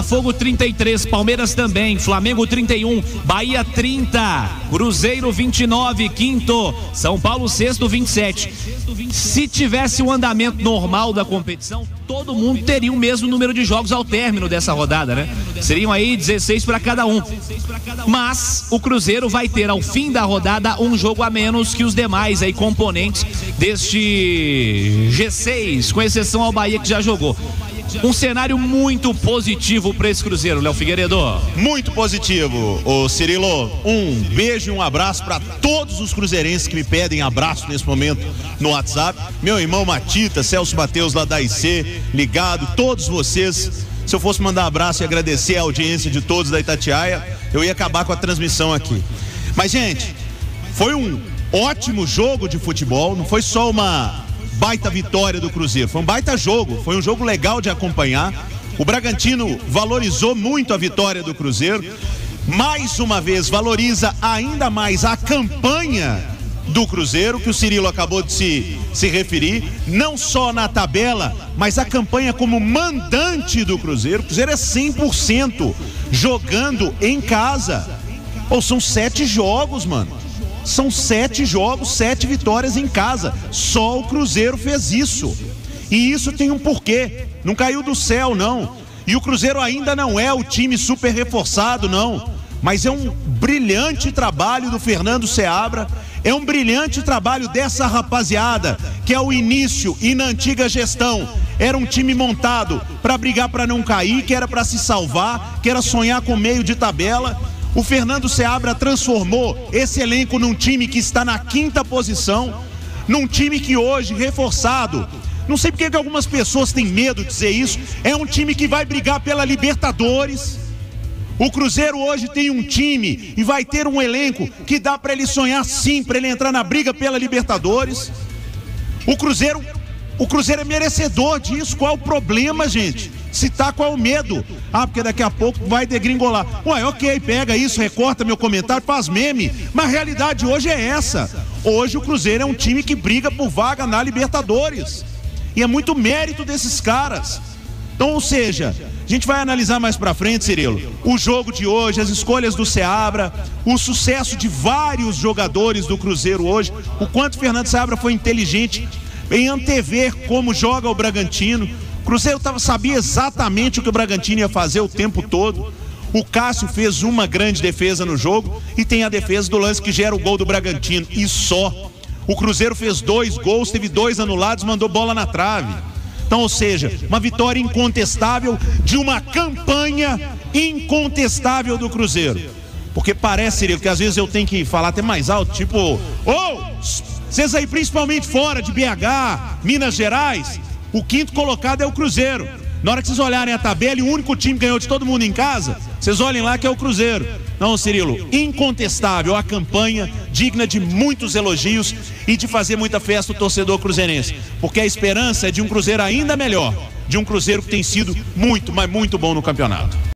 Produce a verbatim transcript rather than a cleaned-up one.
Botafogo trinta e três, Palmeiras também, Flamengo trinta e um, Bahia trinta, Cruzeiro vinte e nove, quinto, São Paulo sexto, vinte e sete. Se tivesse um andamento normal da competição, todo mundo teria o mesmo número de jogos ao término dessa rodada, né? Seriam aí dezesseis para cada um. Mas o Cruzeiro vai ter ao fim da rodada um jogo a menos que os demais aí componentes deste G seis, com exceção ao Bahia que já jogou. Um cenário muito positivo para esse Cruzeiro, Léo Figueiredo. Muito positivo, ô Cirilo. Um beijo e um abraço para todos os cruzeirenses que me pedem abraço nesse momento no WhatsApp. Meu irmão Matita, Celso Mateus lá da I C, ligado, todos vocês. Se eu fosse mandar abraço e agradecer a audiência de todos da Itatiaia, eu ia acabar com a transmissão aqui. Mas, gente, foi um ótimo jogo de futebol, não foi só uma baita vitória do Cruzeiro, foi um baita jogo, foi um jogo legal de acompanhar. O Bragantino valorizou muito a vitória do Cruzeiro, mais uma vez valoriza ainda mais a campanha do Cruzeiro, que o Cirilo acabou de se, se referir, não só na tabela, mas a campanha como mandante do Cruzeiro. O Cruzeiro é cem por cento jogando em casa. Ou são sete jogos, mano. São sete jogos, sete vitórias em casa. Só o Cruzeiro fez isso. E isso tem um porquê. Não caiu do céu, não. E o Cruzeiro ainda não é o time super reforçado, não. Mas é um brilhante trabalho do Fernando Seabra. É um brilhante trabalho dessa rapaziada, que é o início e na antiga gestão era um time montado para brigar para não cair, que era para se salvar, que era sonhar com meio de tabela. O Fernando Seabra transformou esse elenco num time que está na quinta posição, num time que hoje, reforçado, não sei porque que algumas pessoas têm medo de dizer isso, é um time que vai brigar pela Libertadores. O Cruzeiro hoje tem um time e vai ter um elenco que dá para ele sonhar sim, para ele entrar na briga pela Libertadores. O Cruzeiro, o Cruzeiro é merecedor disso. Qual é o problema, gente? Se tá, qual é o medo? Ah, porque daqui a pouco vai degringolar. Ué, ok, pega isso, recorta meu comentário, faz meme. Mas a realidade hoje é essa. Hoje o Cruzeiro é um time que briga por vaga na Libertadores. E é muito mérito desses caras. Então, ou seja, a gente vai analisar mais pra frente, Cirilo, o jogo de hoje, as escolhas do Seabra, o sucesso de vários jogadores do Cruzeiro hoje, o quanto o Fernando Seabra foi inteligente em antever como joga o Bragantino. O Cruzeiro tava, sabia exatamente o que o Bragantino ia fazer o tempo todo. O Cássio fez uma grande defesa no jogo e tem a defesa do lance que gera o gol do Bragantino, e só. O Cruzeiro fez dois gols, teve dois anulados, mandou bola na trave. Então, ou seja, uma vitória incontestável de uma campanha incontestável do Cruzeiro. Porque parece, Cirilo, que às vezes eu tenho que falar até mais alto, tipo, ô, oh, vocês aí principalmente fora de B H, Minas Gerais, o quinto colocado é o Cruzeiro. Na hora que vocês olharem a tabela e o único time que ganhou de todo mundo em casa, vocês olhem lá que é o Cruzeiro. Não, Cirilo, incontestável a campanha, digna de muitos elogios e de fazer muita festa o torcedor cruzeirense. Porque a esperança é de um Cruzeiro ainda melhor, de um Cruzeiro que tem sido muito, mas muito bom no campeonato.